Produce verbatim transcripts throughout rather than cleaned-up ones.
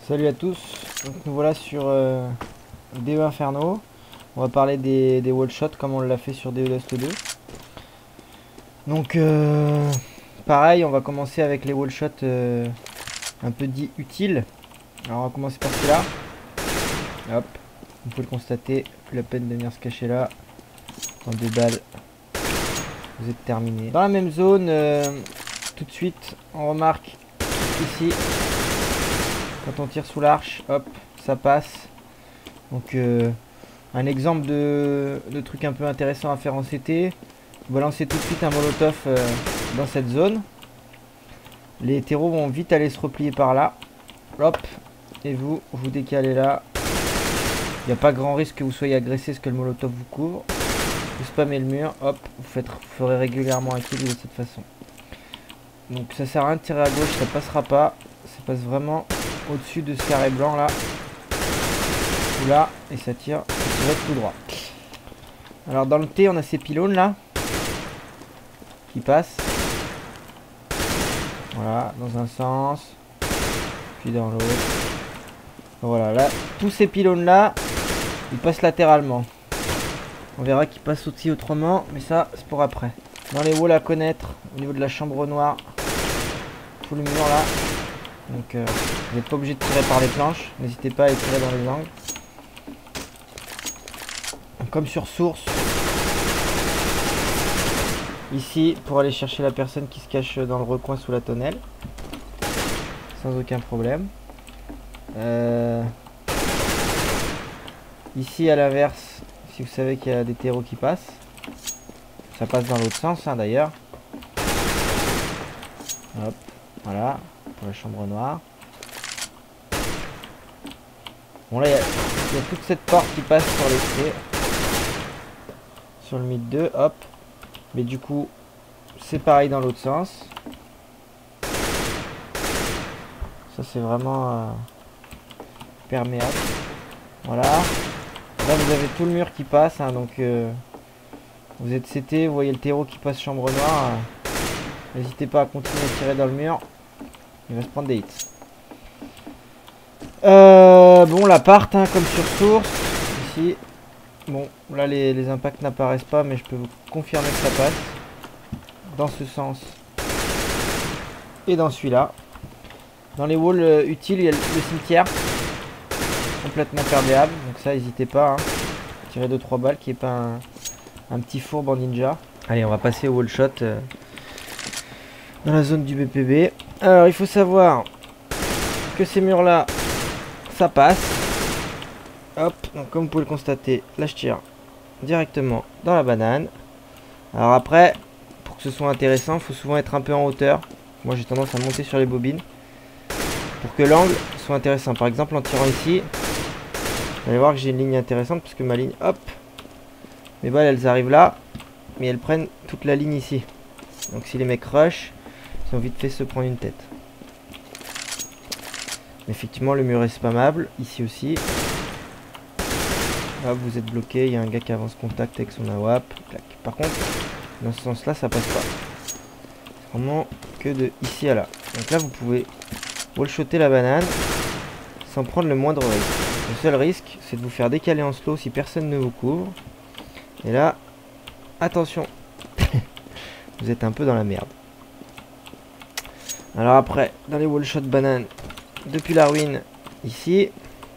Salut à tous, donc nous voilà sur euh, D E Inferno. On va parler des, des wall shots comme on l'a fait sur D E Dust deux. Donc euh, pareil, on va commencer avec les wall shots euh, un peu dits utiles. Alors on va commencer par celui-là. Hop, on peut le constater, plus la peine de venir se cacher là. En deux balles, vous êtes terminé. Dans la même zone, euh, tout de suite, on remarque ici. Quand on tire sous l'arche, hop, ça passe. Donc euh, un exemple de, de truc un peu intéressant à faire en C T. Vous balancez tout de suite un molotov euh, dans cette zone. Les terreaux vont vite aller se replier par là. Hop, et vous, vous décalez là. Il n'y a pas grand risque que vous soyez agressé parce que le molotov vous couvre. Vous spammez le mur, hop, vous, faites, vous ferez régulièrement un kill de cette façon. Donc ça sert à rien de tirer à gauche, ça passera pas. Ça passe vraiment au-dessus de ce carré blanc là. Ou là, et ça tire, ça va être tout droit. Alors dans le T, on a ces pylônes là. Qui passent. Voilà, dans un sens. Puis dans l'autre. Voilà, là, tous ces pylônes là, ils passent latéralement. On verra qu'ils passent aussi autrement, mais ça, c'est pour après. Dans les walls à connaître, au niveau de la chambre noire, tout le mur là. Donc euh, vous n'êtes pas obligé de tirer par les planches, n'hésitez pas à les tirer dans les angles. Comme sur source, ici pour aller chercher la personne qui se cache dans le recoin sous la tonnelle, sans aucun problème. Euh, ici à l'inverse, si vous savez qu'il y a des terreaux qui passent, ça passe dans l'autre sens hein, d'ailleurs. Hop, voilà. Pour la chambre noire. Bon là il y, y a toute cette porte qui passe sur les T. Sur le mid deux, hop. Mais du coup c'est pareil dans l'autre sens. Ça c'est vraiment euh, perméable. Voilà. Là vous avez tout le mur qui passe hein, donc euh, vous êtes C T, vous voyez le terreau qui passe chambre noire. euh, N'hésitez pas à continuer à tirer dans le mur. Il va se prendre des hits. Euh, bon, l'appart, hein, comme sur source. Ici. Bon, là, les, les impacts n'apparaissent pas, mais je peux vous confirmer que ça passe. Dans ce sens. Et dans celui-là. Dans les walls euh, utiles, il y a le, le cimetière. Complètement perméable. Donc ça, n'hésitez pas. Hein. Tirez deux trois balles, qui est pas un, un petit fourbe en ninja. Allez, on va passer au wall shot. Euh, dans la zone du B P B. Alors il faut savoir que ces murs là ça passe. Hop, donc comme vous pouvez le constater, là je tire directement dans la banane. Alors après, pour que ce soit intéressant, il faut souvent être un peu en hauteur. Moi j'ai tendance à monter sur les bobines pour que l'angle soit intéressant. Par exemple en tirant ici, vous allez voir que j'ai une ligne intéressante parce que ma ligne, hop, mes balles elles arrivent là, mais elles prennent toute la ligne ici. Donc si les mecs rush, ils ont vite fait se prendre une tête. Effectivement le mur est spammable, ici aussi. Là vous êtes bloqué, il y a un gars qui avance contact avec son A W A P. Clac. Par contre, dans ce sens là ça passe pas. C'est vraiment que de ici à là. Donc là vous pouvez wall-shotter la banane sans prendre le moindre risque. Le seul risque c'est de vous faire décaler en slow si personne ne vous couvre. Et là, attention, vous êtes un peu dans la merde. Alors après, dans les wall shot bananes, depuis la ruine, ici,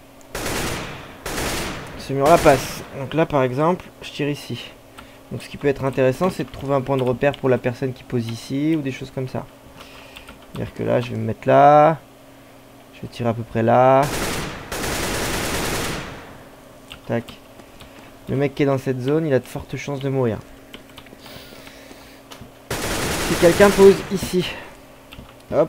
ce mur là passe. Donc là par exemple, je tire ici. Donc ce qui peut être intéressant, c'est de trouver un point de repère pour la personne qui pose ici, ou des choses comme ça. C'est-à-dire que là, je vais me mettre là, je vais tirer à peu près là. Tac. Le mec qui est dans cette zone, il a de fortes chances de mourir. Si quelqu'un pose ici, hop.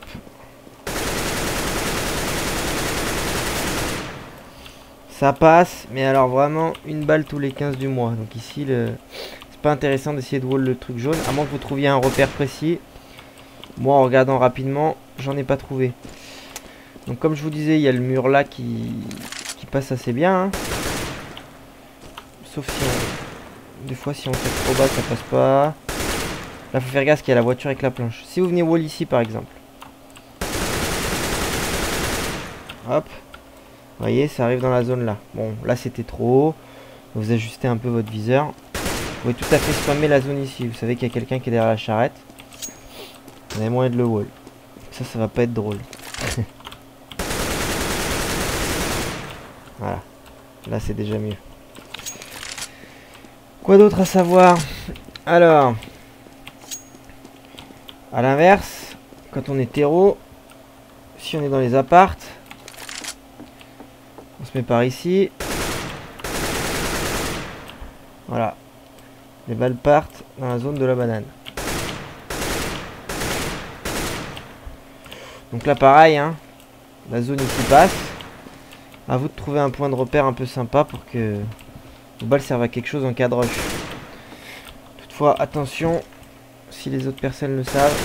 Ça passe, mais alors vraiment une balle tous les quinze du mois. Donc ici, le... c'est pas intéressant d'essayer de wall le truc jaune, à moins que vous trouviez un repère précis. Moi, en regardant rapidement, j'en ai pas trouvé. Donc comme je vous disais, il y a le mur là qui, qui passe assez bien. Hein. Sauf si on... Des fois, si on fait trop bas, ça passe pas. Là, faut faire gaffe qu'il y a la voiture avec la planche. Si vous venez wall ici, par exemple. Hop. Vous voyez, ça arrive dans la zone là. Bon, là c'était trop haut. Vous ajustez un peu votre viseur. Vous pouvez tout à fait spammer la zone ici. Vous savez qu'il y a quelqu'un qui est derrière la charrette. Vous avez moyen de le wall. Ça, ça va pas être drôle. Voilà. Là, c'est déjà mieux. Quoi d'autre à savoir? Alors, à l'inverse, quand on est terreau, si on est dans les apparts, on se met par ici. Voilà. Les balles partent dans la zone de la banane. Donc là pareil, hein, la zone ici passe. À vous de trouver un point de repère un peu sympa pour que vos balles servent à quelque chose en cas de rush. Toutefois, attention, si les autres personnes le savent,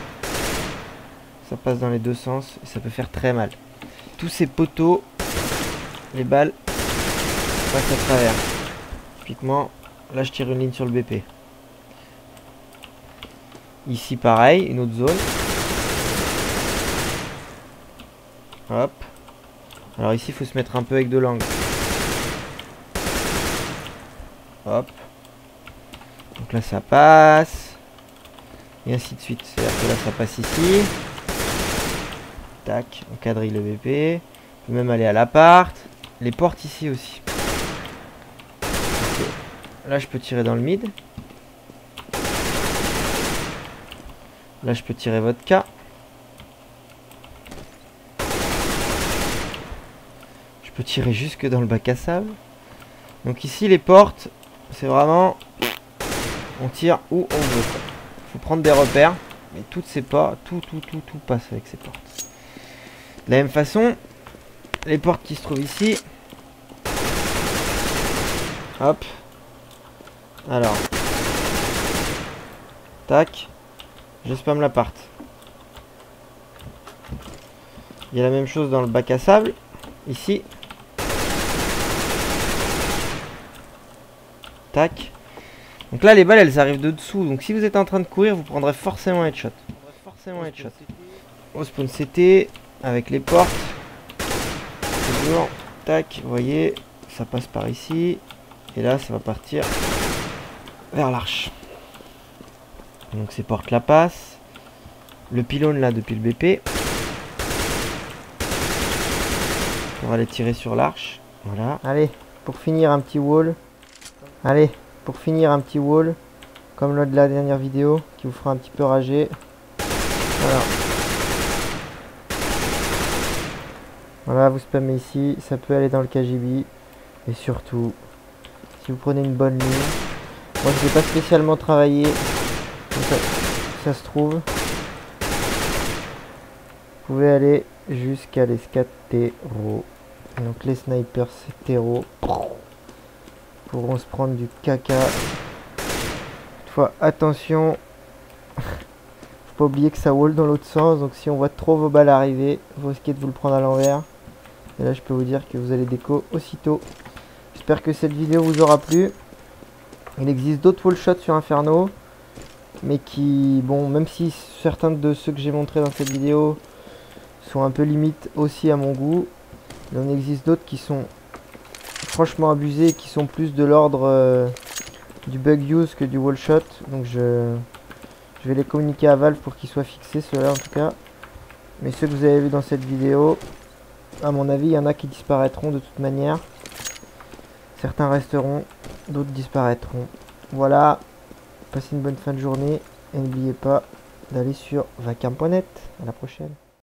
ça passe dans les deux sens et ça peut faire très mal. Tous ces poteaux, les balles passent à travers. Typiquement, là je tire une ligne sur le B P. Ici pareil, une autre zone. Hop. Alors ici il faut se mettre un peu avec de l'angle. Hop. Donc là ça passe. Et ainsi de suite. C'est-à-dire que là ça passe ici. Tac, on quadrille le B P. On peut même aller à l'appart. Les portes ici aussi. Okay. Là je peux tirer dans le mid. Là je peux tirer vodka. Je peux tirer jusque dans le bac à sable. Donc ici les portes, c'est vraiment, on tire où on veut. Faut prendre des repères, mais toutes ces portes, tout, tout, tout, tout passe avec ces portes. De la même façon, les portes qui se trouvent ici. Hop. Alors. Tac. Je spam l'appart. Il y a la même chose dans le bac à sable. Ici. Tac. Donc là les balles elles arrivent de dessous. Donc si vous êtes en train de courir, vous prendrez forcément un headshot. Forcément headshot. Au spawn C T avec les portes. Toujours. Tac. Vous voyez, ça passe par ici. Et là ça va partir vers l'arche. Donc ces portes là passent. Le pylône là depuis le B P. On va les tirer sur l'arche. Voilà. Allez, pour finir un petit wall. Allez, pour finir un petit wall. Comme lors de la dernière vidéo. Qui vous fera un petit peu rager. Voilà. Voilà, vous spammez ici. Ça peut aller dans le K G B. Et surtout, si vous prenez une bonne ligne. Moi je ne vais pas spécialement travailler. Ça, ça se trouve. Vous pouvez aller jusqu'à l'escadre terreau. Donc les snipers c'est terreau. Pourront se prendre du caca. Toutefois attention. Faut pas oublier que ça wall dans l'autre sens. Donc si on voit trop vos balles arriver, vous risquez de vous le prendre à l'envers. Et là je peux vous dire que vous allez déco aussitôt. J'espère que cette vidéo vous aura plu. Il existe d'autres wall shots sur Inferno. Mais qui, bon, même si certains de ceux que j'ai montrés dans cette vidéo sont un peu limites aussi à mon goût, il en existe d'autres qui sont franchement abusés, qui sont plus de l'ordre euh, du bug use que du wall shot. Donc je, je vais les communiquer à Valve pour qu'ils soient fixés, ceux-là en tout cas. Mais ceux que vous avez vus dans cette vidéo, à mon avis, il y en a qui disparaîtront de toute manière. Certains resteront, d'autres disparaîtront. Voilà, passez une bonne fin de journée et n'oubliez pas d'aller sur vacarme point net. À la prochaine.